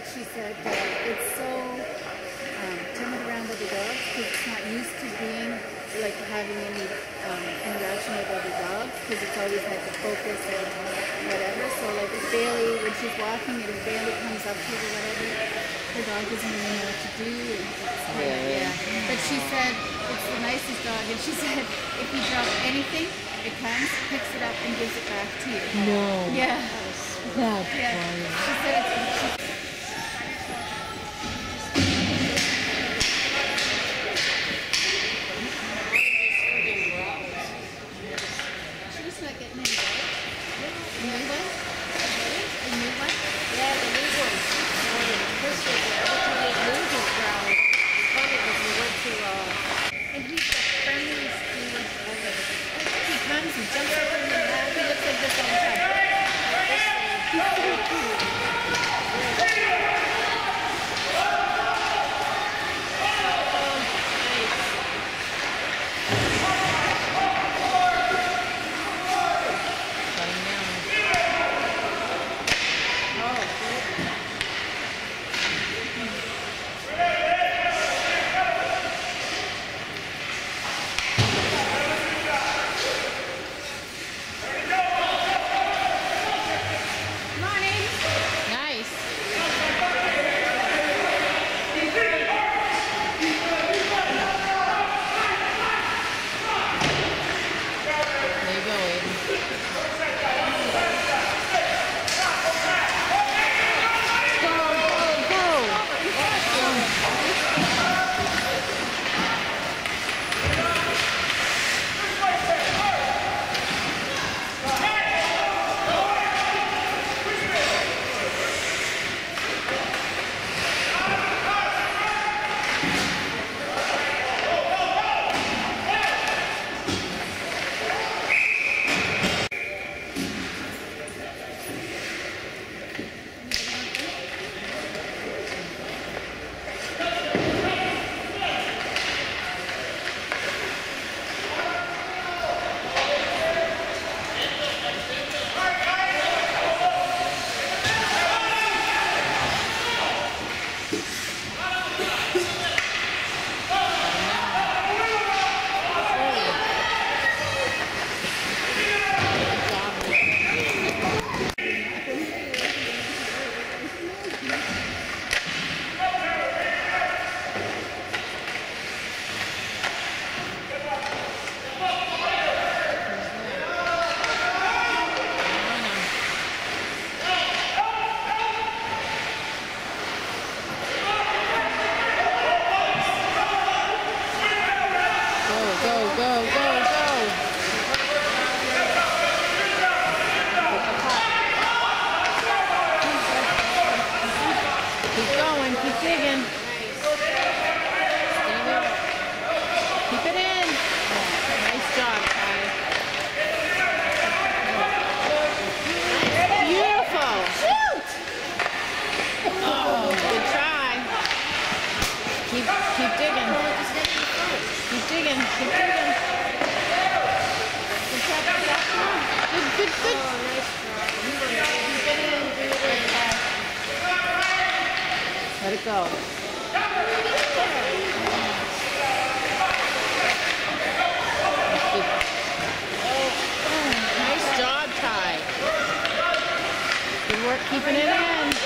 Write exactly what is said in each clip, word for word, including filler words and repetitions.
But she said uh, it's so um, timid around other dogs because it's not used to being like having any um, interaction with other dogs because it's always had to focus and whatever. So like if Bailey, when she's walking and if Bailey comes up to her or whatever, her dog doesn't really know what to do. And it's kind of, yeah. yeah. But she said it's the nicest dog, and she said if you drop anything, it comes, picks it up, and gives it back to you. No. Yeah. That's yeah. funny. She said it's. She, Let it go. Nice job, Ty. Good work keeping it in.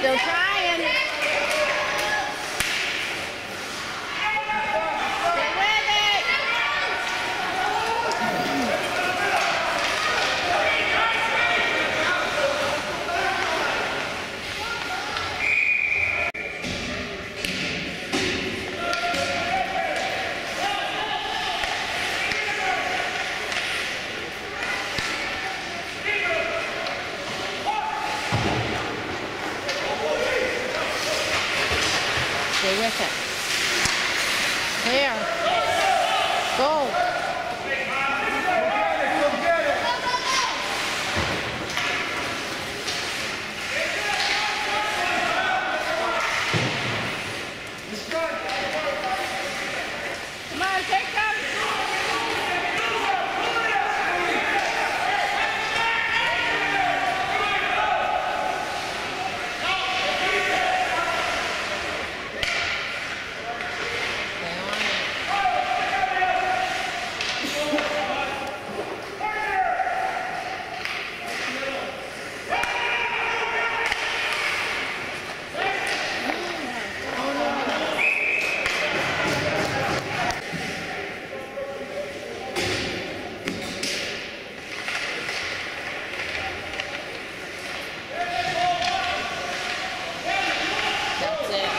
Still trying. Stay with it. Stay with it. Clear. Go. Come on, take them. That's it.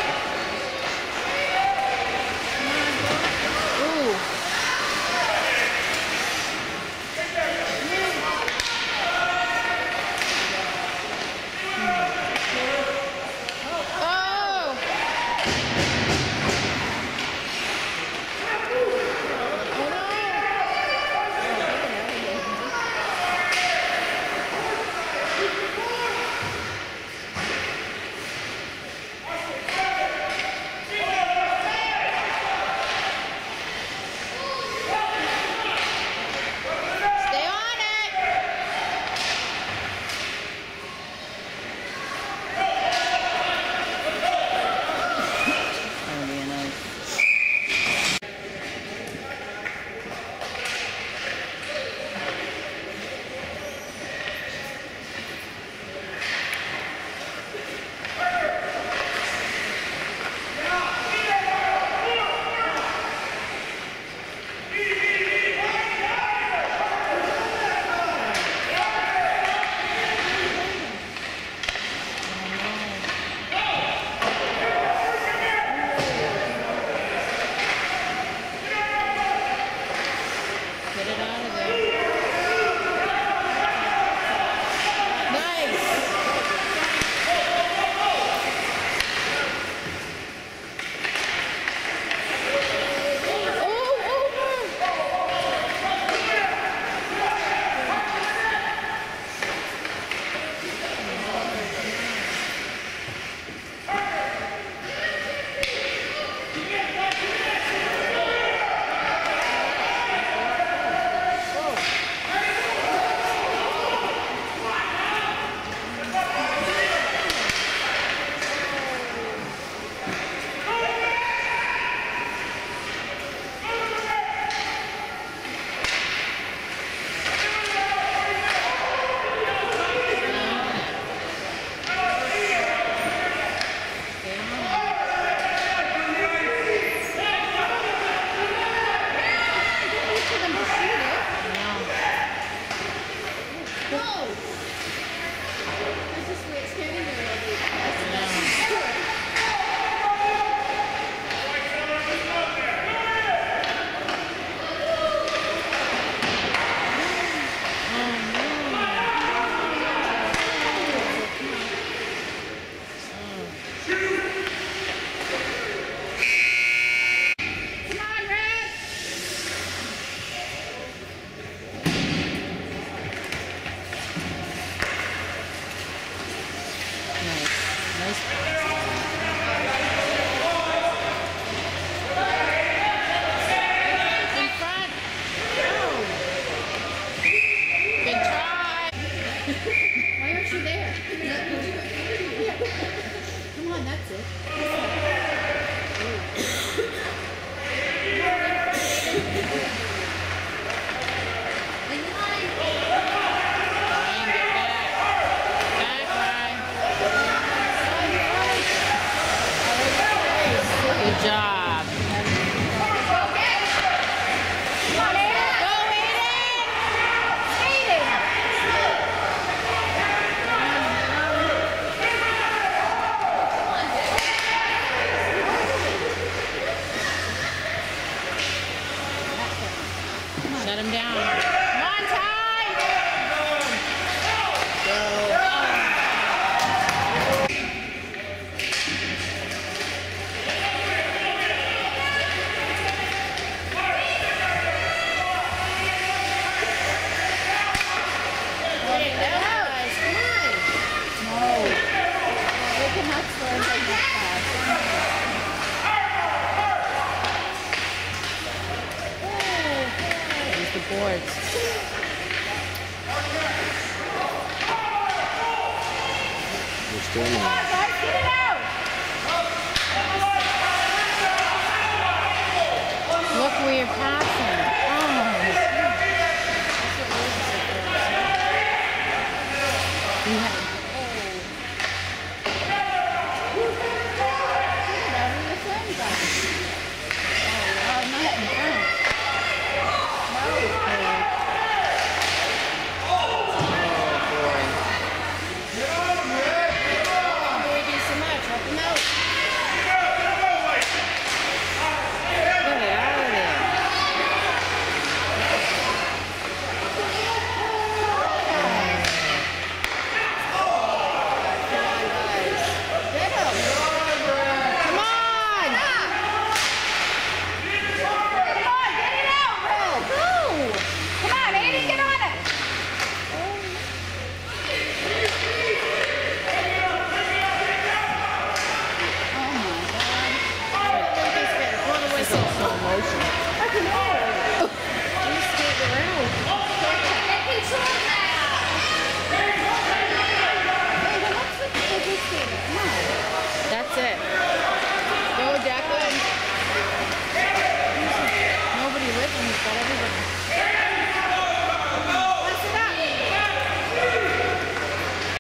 Ooh. Oh! Stay on it! That'll be nice. Get it out of there. Nice! Oh, over! boards. They're still in the Look where you're passing. Oh. You have,